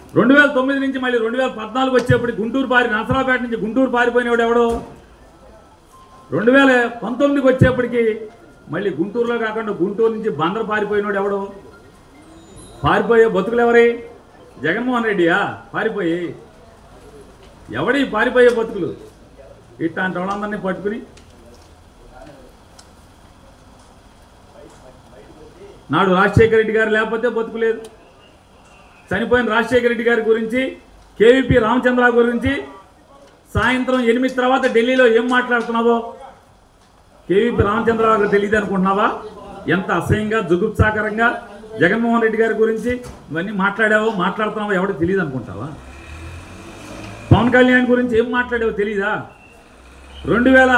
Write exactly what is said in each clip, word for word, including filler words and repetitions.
రెండు వేల తొమ్మిది నుంచి మళ్ళీ రెండు వేల పద్నాలుగు వచ్చేప్పటికి గుంటూరు పారి నరసరావుపేట నుంచి గుంటూరు పారిపోయినవాడు ఎవడో, రెండు వేల పంతొమ్మిదికి వచ్చేప్పటికి మళ్ళీ గుంటూరులో కాకుండా గుంటూరు నుంచి బందరు పారిపోయినవాడు ఎవడో. పారిపోయే బతుకులు ఎవరి? జగన్మోహన్ రెడ్డియా పారిపోయి? ఎవడి పారిపోయే బతుకులు? ఇట్లాంటి వాళ్ళందరినీ పట్టుకుని నాడు రాజశేఖర రెడ్డి గారు లేకపోతే బతుకు లేదు. చనిపోయిన రాజశేఖర రెడ్డి గారి గురించి, కేవీపీ రామచంద్రరావు గురించి సాయంత్రం ఎనిమిది తర్వాత ఢిల్లీలో ఏం మాట్లాడుతున్నావో కేవీపీ రామచంద్రరావు గారు తెలియదు అనుకుంటున్నావా? ఎంత అసహ్యంగా జుగుప్సాకరంగా జగన్మోహన్ రెడ్డి గారి గురించి ఇవన్నీ మాట్లాడావో మాట్లాడుతున్నావో ఎవరికి తెలియదు అనుకుంటావా? పవన్ కళ్యాణ్ గురించి ఏం మాట్లాడావో తెలీదా? రెండు వేల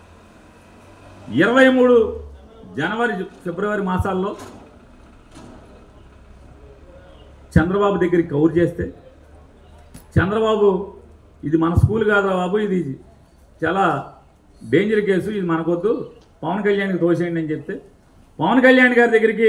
ఇరవై మూడు జనవరి ఫిబ్రవరి మాసాల్లో చంద్రబాబు దగ్గరికి కౌరు చేస్తే చంద్రబాబు ఇది మన స్కూల్ కాదా బాబు, ఇది చాలా డేంజర్ కేసు, ఇది మనకొద్దు, పవన్ కళ్యాణ్కి తోసేయండి అని చెప్తే పవన్ కళ్యాణ్ గారి దగ్గరికి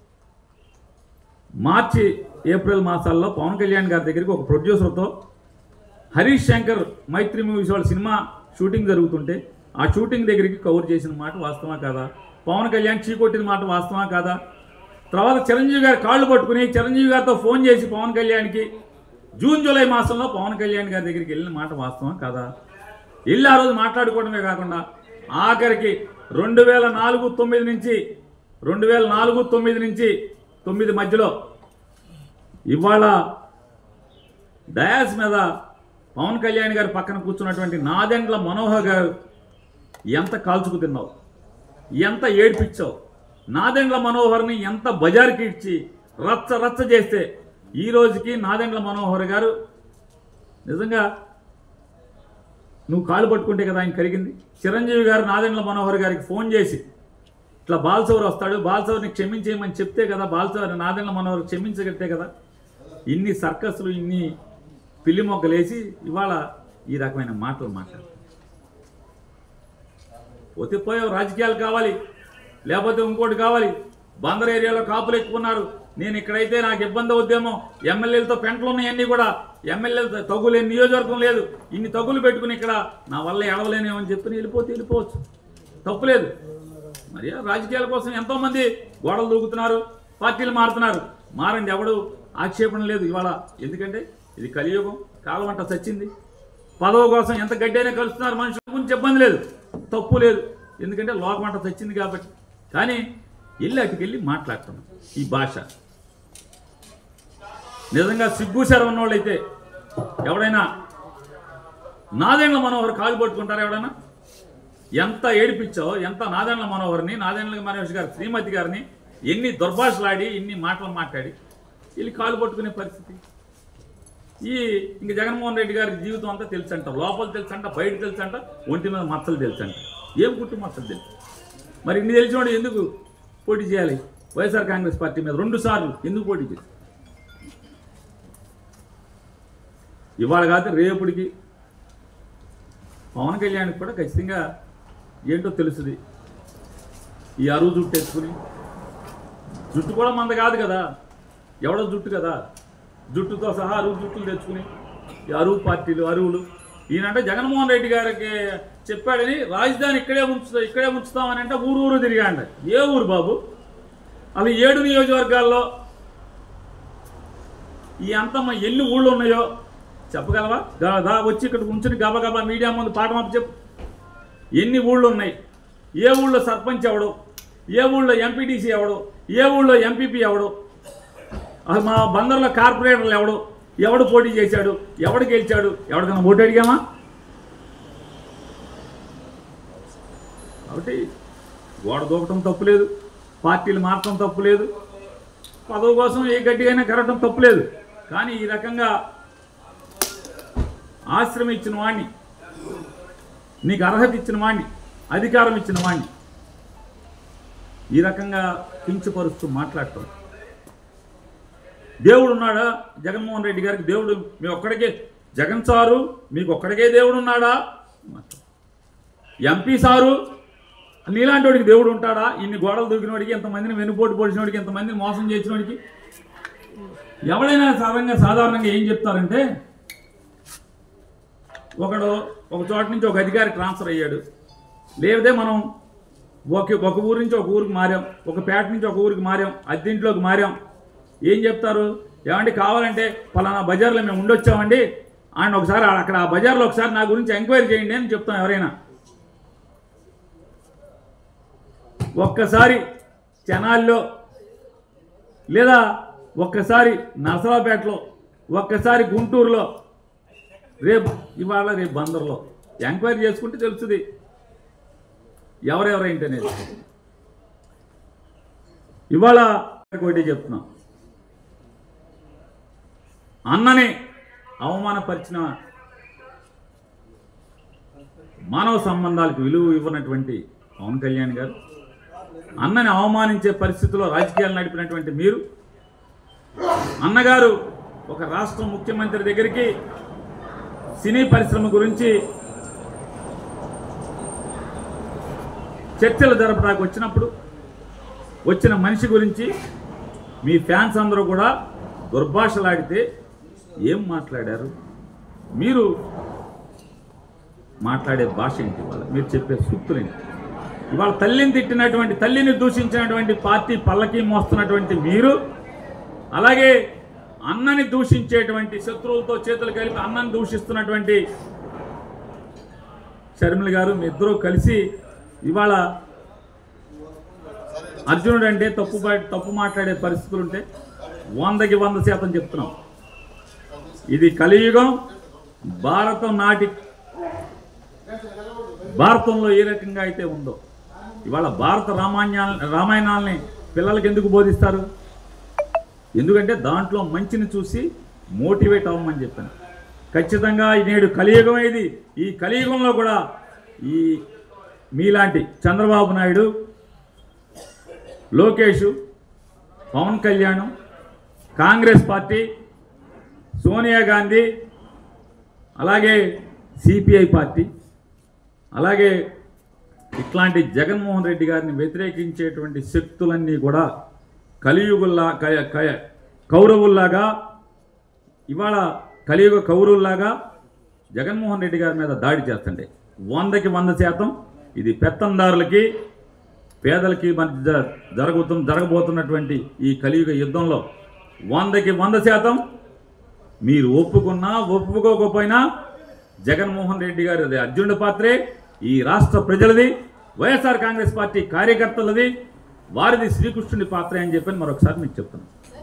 మార్చి ఏప్రిల్ మాసాల్లో పవన్ కళ్యాణ్ గారి దగ్గరికి ఒక ప్రొడ్యూసర్తో హరీష్ శంకర్ మైత్రి మూవీస్ వాళ్ళ సినిమా షూటింగ్ జరుగుతుంటే ఆ షూటింగ్ దగ్గరికి కవర్ చేసిన మాట వాస్తవా కాదా? పవన్ కళ్యాణ్ చీకొట్టిన మాట వాస్తవా కాదా? తర్వాత చిరంజీవి గారి కాళ్ళు పట్టుకుని చిరంజీవి గారితో ఫోన్ చేసి పవన్ కళ్యాణ్కి జూన్ జూలై మాసంలో పవన్ కళ్యాణ్ గారి దగ్గరికి వెళ్ళిన మాట వాస్తవా కాదా? వెళ్ళి ఆ రోజు మాట్లాడుకోవడమే కాకుండా ఆఖరికి రెండు వేల నాలుగు తొమ్మిది నుంచి రెండు వేల నాలుగు తొమ్మిది నుంచి తొమ్మిది మధ్యలో ఇవాళ డయాస్ మీద పవన్ కళ్యాణ్ గారి పక్కన కూర్చున్నటువంటి నాదెండ్ల మనోహర్ గారు ఎంత కాల్చుకు తిన్నావు, ఎంత ఏడ్పించావు, నాదెండ్ల మనోహర్ని ఎంత బజార్కి ఇచ్చి రచ్చ రచ్చ చేస్తే ఈ రోజుకి నాదెండ్ల మనోహర్ గారు నిజంగా నువ్వు కాళ్ళు పట్టుకుంటే కదా ఆయన కరిగింది. చిరంజీవి గారు నాదెండ్ల మనోహర్ గారికి ఫోన్ చేసి ఇట్లా బాలసౌర్ వస్తాడు, బాలసౌర్ని క్షమించేయమని చెప్తే కదా బాలసౌర్ నాదెండ్ల మనోహర్ క్షమించగట్టే కదా. ఇన్ని సర్కస్లు ఇన్ని పిల్లి మొగ్గలేసి ఇవాళ ఈ రకమైన మాటలు మాట్లాడు పోతే పోయావు. రాజకీయాలు కావాలి, లేకపోతే ఇంకోటి కావాలి. బందర్ ఏరియాలో కాపులు ఎక్కున్నారు, నేను ఇక్కడైతే నాకు ఇబ్బంది అవుద్దేమో, ఎమ్మెల్యేలతో పెంటలు ఉన్నాయన్నీ కూడా, ఎమ్మెల్యేలతో తగ్గులేని నియోజకవర్గం లేదు, ఇన్ని తగ్గులు పెట్టుకుని ఇక్కడ నా వల్ల ఎడవలేనేమని చెప్తుని వెళ్ళిపోతే వెళ్ళిపోవచ్చు, తప్పులేదు. మరి రాజకీయాల కోసం ఎంతోమంది గోడలు దూకుతున్నారు, పార్టీలు మారుతున్నారు, మారండి, ఎవడు ఆక్షేపణ లేదు ఇవాళ. ఎందుకంటే ఇది కలియుగం, కాలం అంట చచ్చింది. పదవి కోసం ఎంత గడ్డైనా కలుస్తున్నారు మనుషుల గురించి ఇబ్బంది లేదు, తప్పు లేదు, ఎందుకంటే లోకం అంట చచ్చింది కాబట్టి. కానీ వెళ్ళి అటుకెళ్ళి మాట్లాడుతున్నాం ఈ భాష. నిజంగా సిగ్గుసారి ఉన్నవాళ్ళైతే ఎవడైనా నాదెండ్ల మనోహర్ కాలు పట్టుకుంటారా? ఎవడైనా ఎంత ఏడిపించావు, ఎంత నాదెండ్ల మనోహర్ని, నాదెండ్ల మనోహర్ గారి శ్రీమతి గారిని ఎన్ని దుర్భాషలాడి ఇన్ని మాటలు మాట్లాడి వీళ్ళు కాలు పట్టుకునే పరిస్థితి. ఈ ఇంక జగన్మోహన్ రెడ్డి గారి జీవితం అంతా తెలుసంట, లోపల తెలుసంట, బయట తెలుసంట, ఒంటి మీద మచ్చలు తెలుసంట, ఏం కుట్టు మచ్చలు తెలుసు. మరి ఇన్ని తెలిసినోడు ఎందుకు పోటీ చేయాలి వైఎస్ఆర్ కాంగ్రెస్ పార్టీ మీద? రెండు సార్లు ఎందుకు పోటీ చేయాలి? ఇవాళ కాదు రేపటికి పవన్ కళ్యాణ్కి కూడా ఖచ్చితంగా ఏంటో తెలుస్తుంది. ఈ అరువు జుట్టు తెచ్చుకుని, జుట్టు కూడా మంద కాదు కదా, ఎవడో జుట్టు కదా, జుట్టుతో సహా అరువు జుట్టులు తెచ్చుకుని ఈ అరువు పార్టీలు అరువులు. ఈయనంటే జగన్మోహన్ రెడ్డి గారికి చెప్పాడని రాజధాని ఇక్కడే ఉంచుతా ఇక్కడే ఉంచుతామని అంటే ఊరు ఊరు తిరిగాండి. ఏ ఊరు బాబు? అవి ఏడు నియోజకవర్గాల్లో ఈ అంతమ్మ ఎన్ని ఊళ్ళు ఉన్నాయో చెప్పగలవా? దా వచ్చి ఇక్కడ ఉంచుని గబగబా మీడియా ముందు పాఠమాప చెప్పు. ఎన్ని ఊళ్ళు ఉన్నాయి, ఏ ఊళ్ళో సర్పంచ్ ఎవడు, ఏ ఊళ్ళో ఎంపీటీసీ ఎవడు, ఏ ఊళ్ళో ఎంపీపీ ఎవడు, మా బందర్లో కార్పొరేటర్లు ఎవడు, ఎవడు పోటీ చేశాడు, ఎవడు గెలిచాడు, ఎవరికైనా ఓటు అడిగామా? కాబట్టి గోడ దూకటం తప్పులేదు, పార్టీలు మారటం తప్పులేదు, పదవి కోసం ఏ గట్టిగైనా కరగటం తప్పులేదు. కానీ ఈ రకంగా ఆశ్రమం ఇచ్చిన వాడిని, నీకు అర్హత ఇచ్చిన వాడిని, అధికారం ఇచ్చిన వాడిని ఈ రకంగా కించపరుస్తూ మాట్లాడటం. దేవుడు ఉన్నాడా జగన్మోహన్ రెడ్డి గారికి? దేవుడు మీ ఒక్కడికే జగన్ సారు మీకు ఒక్కడికే దేవుడు ఉన్నాడా? ఎంపీ సారు నీలాంటి వాడికి దేవుడు ఉంటాడా? ఇన్ని గోడలు దూకిన వాడికి, ఎంతమందిని వెనుపోటు పొడిచిన వాడికి, ఎంతమందిని మోసం చేసిన వాడికి ఎవడైనా సాధారణంగా సాధారణంగా ఏం చెప్తారంటే, ఒకడు ఒక చోట నుంచి ఒక అధికారి ట్రాన్స్ఫర్ అయ్యాడు, లేకపోతే మనం ఒక ఒక ఊరి నుంచి ఒక ఊరికి మారాం, ఒక పేట నుంచి ఒక ఊరికి మారాం, అద్దెంట్లోకి మారాం. ఏం చెప్తారు, ఏమంటే కావాలంటే పలానా బజార్లో మేము ఉండొచ్చామండి, ఆయన ఒకసారి అక్కడ ఆ బజార్లో ఒకసారి నా గురించి ఎంక్వైరీ చేయండి అని చెప్తాం ఎవరైనా. ఒక్కసారి చెనాల్లో లేదా ఒక్కసారి నరసరావుపేటలో, ఒక్కసారి గుంటూరులో, రేపు ఇవాళ రేపు బందర్లో ఎంక్వైరీ చేసుకుంటే తెలుస్తుంది ఎవరెవరైంటి అనేది. ఇవాళ ఒకటి చెప్తున్నాం, అన్నని అవమానపరిచిన, మానవ సంబంధాలకు విలువ ఇవ్వనటువంటి పవన్ కళ్యాణ్ గారు, అన్నని అవమానించే పరిస్థితుల్లో రాజకీయాలు నడిపినటువంటి మీరు, అన్నగారు ఒక రాష్ట్ర ముఖ్యమంత్రి దగ్గరికి సినీ పరిశ్రమ గురించి చర్చలు జరపడానికి వచ్చినప్పుడు వచ్చిన మనిషి గురించి మీ ఫ్యాన్స్ అందరూ కూడా దుర్భాషలాడితే ఏం మాట్లాడారు? మీరు మాట్లాడే భాష ఏంటి? ఇవాళ మీరు చెప్పే సూక్తులేంటి? ఇవాళ తల్లిని తిట్టినటువంటి, తల్లిని దూషించినటువంటి పార్టీ పల్లకి మోస్తున్నటువంటి మీరు, అలాగే అన్నని దూషించేటువంటి, శత్రువులతో చేతులు కలిపి అన్నని దూషిస్తున్నటువంటి షర్మిల గారు, మీ ఇద్దరూ కలిసి ఇవాళ అర్జునుడు అంటే తప్పు తప్పు మాట్లాడే పరిస్థితులు ఉంటే వందకి వంద శాతం చెప్తున్నాం. ఇది కలియుగం. భారతం నాటి భారతంలో ఏ రకంగా అయితే ఉందో ఇవాళ భారత రామాయణ రామాయణాలని పిల్లలకి ఎందుకు బోధిస్తారు? ఎందుకంటే దాంట్లో మంచిని చూసి మోటివేట్ అవ్వమని చెప్పాను. ఖచ్చితంగా నేడు కలియుగం ఇది. ఈ కలియుగంలో కూడా ఈ మీలాంటి చంద్రబాబు నాయుడు, లోకేష్, పవన్ కళ్యాణ్, కాంగ్రెస్ పార్టీ, సోనియా గాంధీ, అలాగే సిపిఐ పార్టీ, అలాగే ఇట్లాంటి జగన్మోహన్ రెడ్డి గారిని వ్యతిరేకించేటువంటి శక్తులన్నీ కూడా కలియుగుల్లా కౌరవుల్లాగా, ఇవాళ కలియుగ కౌరవుల్లాగా జగన్మోహన్ రెడ్డి గారి మీద దాడి చేస్తుండే. వందకి వంద శాతం ఇది పెత్తందారులకి, పేదలకి మధ్య జరుగుతు జరగబోతున్నటువంటి ఈ కలియుగ యుద్ధంలో వందకి వంద శాతం మీరు ఒప్పుకున్నా ఒప్పుకోకపోయినా జగన్మోహన్ రెడ్డి గారి అర్జునుడి పాత్రే, ఈ రాష్ట్ర ప్రజలది, వైఎస్ఆర్ కాంగ్రెస్ పార్టీ కార్యకర్తలది, వారిది శ్రీకృష్ణుడి పాత్ర అని చెప్పని మరొకసారి మీకు చెప్తున్నాను.